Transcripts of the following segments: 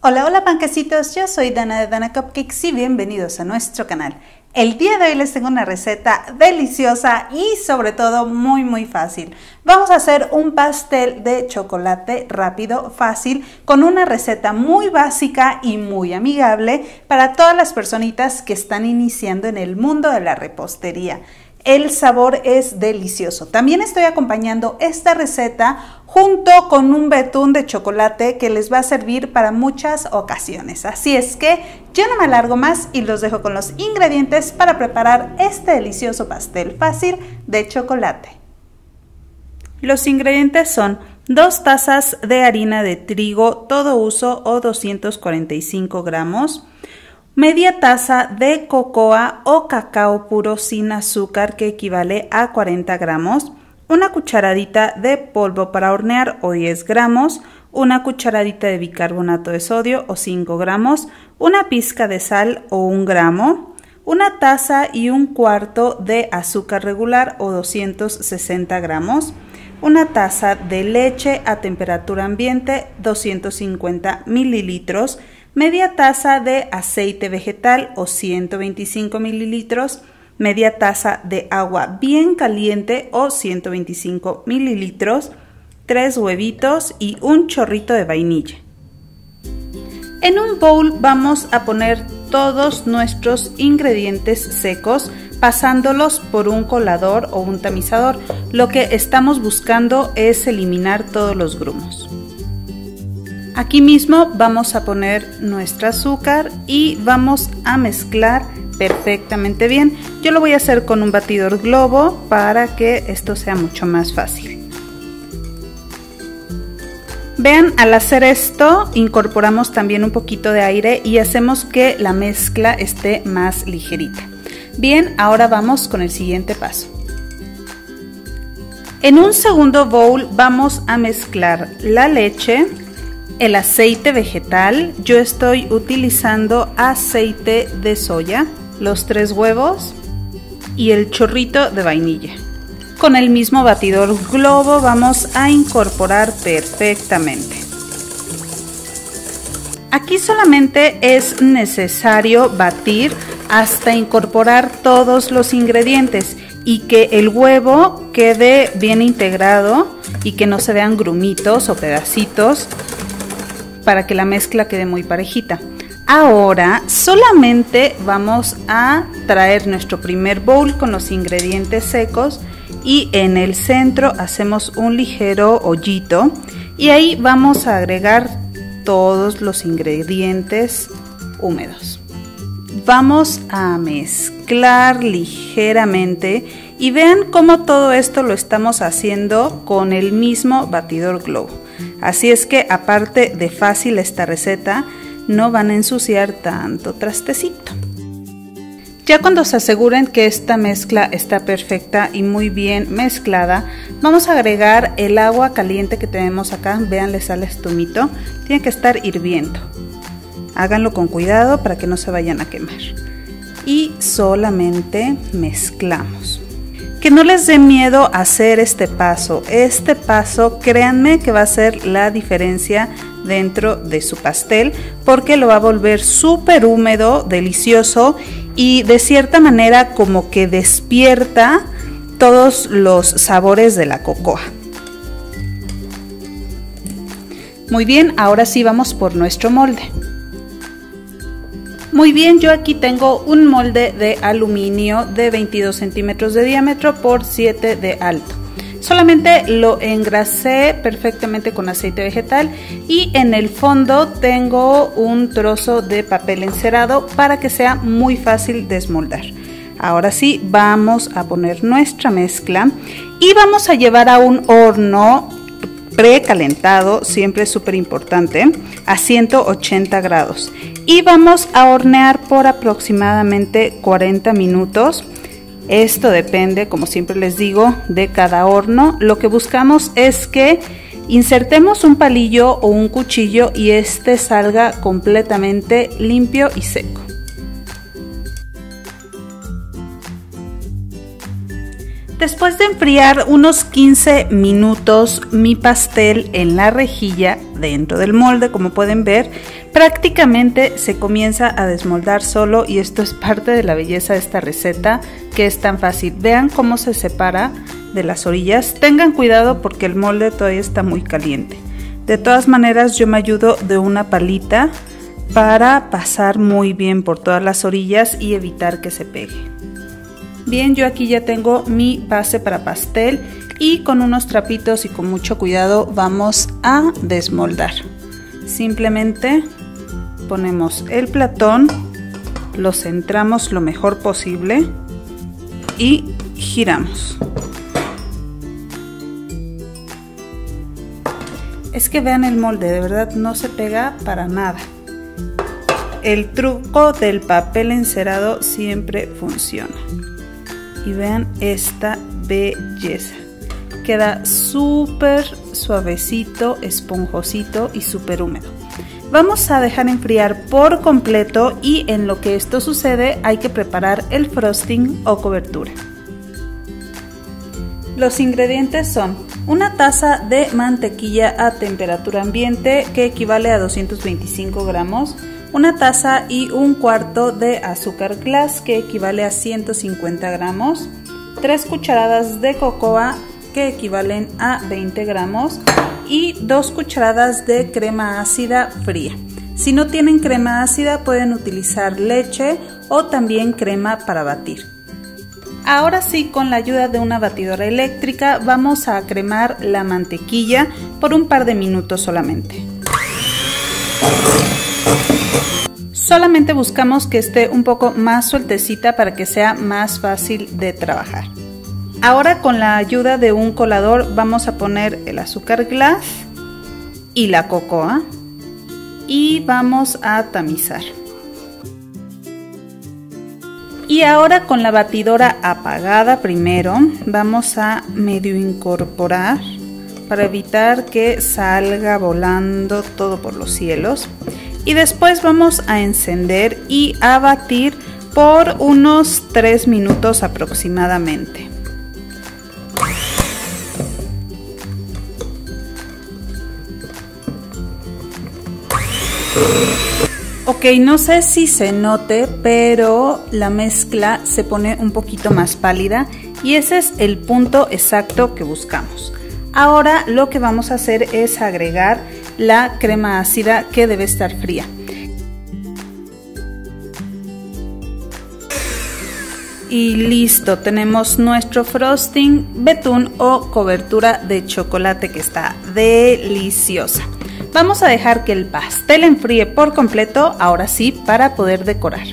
Hola, hola panquecitos, yo soy Dana de Dana Cupcakes y bienvenidos a nuestro canal. El día de hoy les tengo una receta deliciosa y sobre todo muy fácil. Vamos a hacer un pastel de chocolate rápido, fácil, con una receta muy básica y muy amigable para todas las personitas que están iniciando en el mundo de la repostería. El sabor es delicioso. También estoy acompañando esta receta junto con un betún de chocolate que les va a servir para muchas ocasiones. Así es que yo no me alargo más y los dejo con los ingredientes para preparar este delicioso pastel fácil de chocolate. Los ingredientes son 2 tazas de harina de trigo todo uso o 245 gramos, media taza de cocoa o cacao puro sin azúcar que equivale a 40 gramos, una cucharadita de polvo para hornear o 10 gramos, una cucharadita de bicarbonato de sodio o 5 gramos, una pizca de sal o 1 gramo, una taza y 1/4 de azúcar regular o 260 gramos, una taza de leche a temperatura ambiente 250 mililitros, media taza de aceite vegetal o 125 mililitros, media taza de agua bien caliente o 125 mililitros, 3 huevitos y un chorrito de vainilla. En un bowl vamos a poner todos nuestros ingredientes secos pasándolos por un colador o un tamizador. Lo que estamos buscando es eliminar todos los grumos. Aquí mismo vamos a poner nuestro azúcar y vamos a mezclar perfectamente bien. Yo lo voy a hacer con un batidor globo para que esto sea mucho más fácil. Vean, al hacer esto incorporamos también un poquito de aire y hacemos que la mezcla esté más ligerita. Bien, ahora vamos con el siguiente paso. En un segundo bowl vamos a mezclar la leche, el aceite vegetal, yo estoy utilizando aceite de soya, los 3 huevos y el chorrito de vainilla. Con el mismo batidor globo vamos a incorporar perfectamente. Aquí solamente es necesario batir hasta incorporar todos los ingredientes y que el huevo quede bien integrado y que no se vean grumitos o pedacitos, para que la mezcla quede muy parejita. Ahora solamente vamos a traer nuestro primer bowl con los ingredientes secos y en el centro hacemos un ligero hoyito y ahí vamos a agregar todos los ingredientes húmedos. Vamos a mezclar ligeramente y vean cómo todo esto lo estamos haciendo con el mismo batidor globo. Así es que aparte de fácil esta receta, no van a ensuciar tanto trastecito. Ya cuando se aseguren que esta mezcla está perfecta y muy bien mezclada, vamos a agregar el agua caliente que tenemos acá. Vean, le sale espumito, tiene que estar hirviendo. Háganlo con cuidado para que no se vayan a quemar. Y solamente mezclamos. Que no les dé miedo hacer este paso. Este paso, créanme que va a ser la diferencia dentro de su pastel porque lo va a volver súper húmedo, delicioso y de cierta manera como que despierta todos los sabores de la cocoa. Muy bien, ahora sí vamos por nuestro molde. Muy bien, yo aquí tengo un molde de aluminio de 22 centímetros de diámetro por 7 de alto. Solamente lo engrasé perfectamente con aceite vegetal y en el fondo tengo un trozo de papel encerado para que sea muy fácil desmoldar. Ahora sí, vamos a poner nuestra mezcla y vamos a llevar a un horno precalentado, siempre es súper importante, a 180 grados. Y vamos a hornear por aproximadamente 40 minutos. Esto depende, como siempre les digo, de cada horno. Lo que buscamos es que insertemos un palillo o un cuchillo y este salga completamente limpio y seco. Después de enfriar unos 15 minutos mi pastel en la rejilla dentro del molde, como pueden ver, Prácticamente se comienza a desmoldar solo y esto es parte de la belleza de esta receta, que es tan fácil. Vean cómo se separa de las orillas. Tengan cuidado porque el molde todavía está muy caliente. De todas maneras, yo me ayudo de una palita para pasar muy bien por todas las orillas y evitar que se pegue. Bien, yo aquí ya tengo mi base para pastel y con unos trapitos y con mucho cuidado vamos a desmoldar. Simplemente ponemos el platón, lo centramos lo mejor posible y giramos. Es que vean el molde, de verdad no se pega para nada. El truco del papel encerado siempre funciona. Y vean esta belleza. Queda súper suavecito, esponjosito y súper húmedo. Vamos a dejar enfriar por completo y en lo que esto sucede hay que preparar el frosting o cobertura. Los ingredientes son una taza de mantequilla a temperatura ambiente que equivale a 225 gramos, una taza y un cuarto de azúcar glass que equivale a 150 gramos, 3 cucharadas de cocoa que equivalen a 20 gramos y 2 cucharadas de crema ácida fría. Si no tienen crema ácida pueden utilizar leche o también crema para batir. Ahora sí, con la ayuda de una batidora eléctrica vamos a cremar la mantequilla por un par de minutos solamente. Solamente buscamos que esté un poco más sueltecita para que sea más fácil de trabajar. Ahora con la ayuda de un colador vamos a poner el azúcar glass y la cocoa y vamos a tamizar. Y ahora con la batidora apagada primero vamos a medio incorporar para evitar que salga volando todo por los cielos. Y después vamos a encender y a batir por unos 3 minutos aproximadamente. Ok, no sé si se note, pero la mezcla se pone un poquito más pálida y ese es el punto exacto que buscamos. Ahora lo que vamos a hacer es agregar la crema ácida que debe estar fría. Y listo, tenemos nuestro frosting, betún o cobertura de chocolate que está deliciosa. Vamos a dejar que el pastel enfríe por completo, ahora sí, para poder decorar.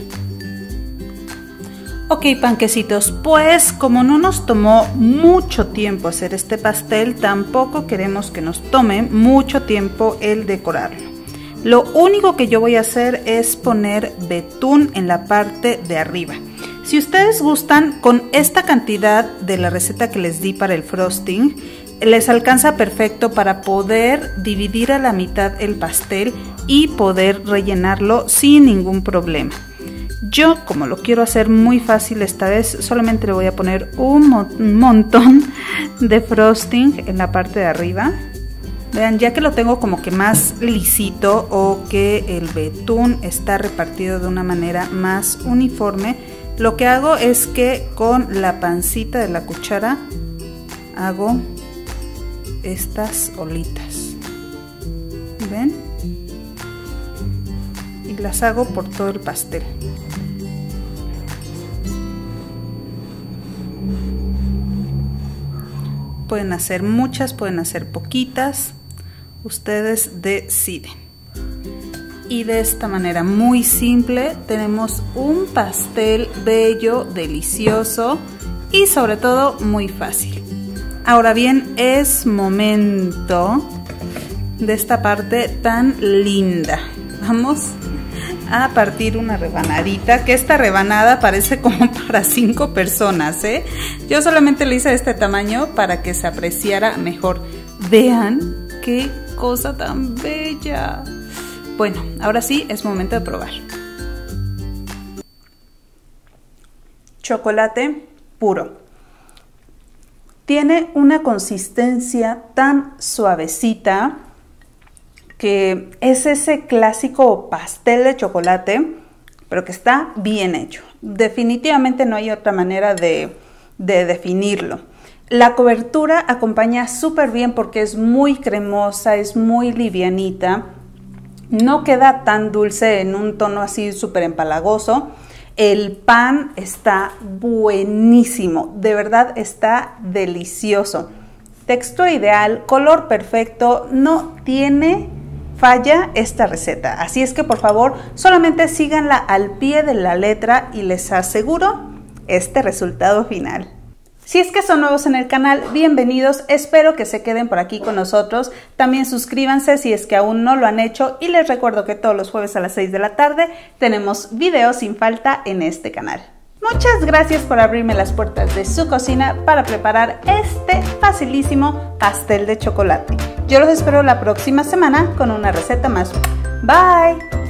Ok, panquecitos, pues como no nos tomó mucho tiempo hacer este pastel, tampoco queremos que nos tome mucho tiempo el decorarlo. Lo único que yo voy a hacer es poner betún en la parte de arriba. Si ustedes gustan, con esta cantidad de la receta que les di para el frosting, les alcanza perfecto para poder dividir a la mitad el pastel y poder rellenarlo sin ningún problema. Yo, como lo quiero hacer muy fácil esta vez, solamente le voy a poner un montón de frosting en la parte de arriba. Vean, ya que lo tengo como que más lisito o que el betún está repartido de una manera más uniforme, lo que hago es que con la pancita de la cuchara hago estas olitas. ¿Ven? Y las hago por todo el pastel. Pueden hacer muchas, pueden hacer poquitas, ustedes deciden. Y de esta manera muy simple tenemos un pastel bello, delicioso y sobre todo muy fácil. Ahora bien, es momento de esta parte tan linda. Vamos a partir una rebanadita, que esta rebanada parece como para 5 personas, ¿eh? Yo solamente le hice de este tamaño para que se apreciara mejor. Vean qué cosa tan bella. Bueno, ahora sí es momento de probar. Chocolate puro. Tiene una consistencia tan suavecita que es ese clásico pastel de chocolate, pero que está bien hecho. Definitivamente no hay otra manera de definirlo. La cobertura acompaña súper bien porque es muy cremosa, es muy livianita. No queda tan dulce en un tono así súper empalagoso. El pan está buenísimo, de verdad está delicioso. Textura ideal, color perfecto, no tiene falla esta receta. Así es que por favor solamente síganla al pie de la letra y les aseguro este resultado final. Si es que son nuevos en el canal, bienvenidos, espero que se queden por aquí con nosotros. También suscríbanse si es que aún no lo han hecho y les recuerdo que todos los jueves a las 6 de la tarde tenemos videos sin falta en este canal. Muchas gracias por abrirme las puertas de su cocina para preparar este facilísimo pastel de chocolate. Yo los espero la próxima semana con una receta más. Bye.